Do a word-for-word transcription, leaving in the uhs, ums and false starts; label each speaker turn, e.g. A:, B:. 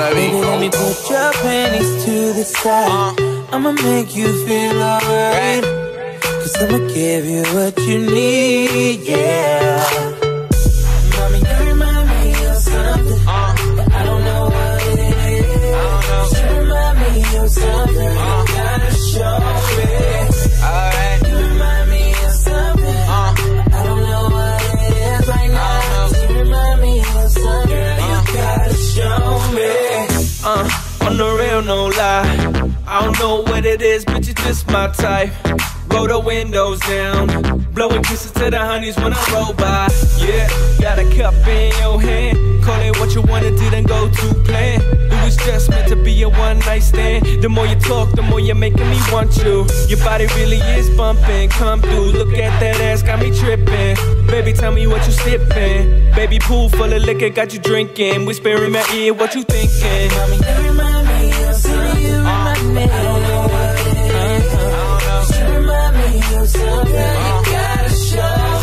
A: mommy.
B: Baby, let me put your panties to the side. uh. I'ma make you feel alright, cause I'ma give you what you need, yeah. Mommy, you remind me of something, uh. but I don't know what it is. I don't know. You remind me of something, uh. you gotta show me. Alright. You remind me of something, uh. but I don't know what it is right now. You remind me of something, uh. you gotta show me. Uh, on the real, no lie, I don't know what it is, but you're just my type. Roll the windows down, blowing kisses to the honeys when I roll by. Yeah, got a cup in your hand, call it what you wanna do, then go to plan. It was just meant to be a one night stand. The more you talk, the more you're making me want you. Your body really is bumping, come through, look at that ass, got me tripping. Baby, tell me what you sipping. Baby, pool full of liquor, got you drinking. Whisper in my ear, what you thinking? Mommy, you remind me of something, you remind me. I don't know what it is, I don't know. You remind me of something, you gotta show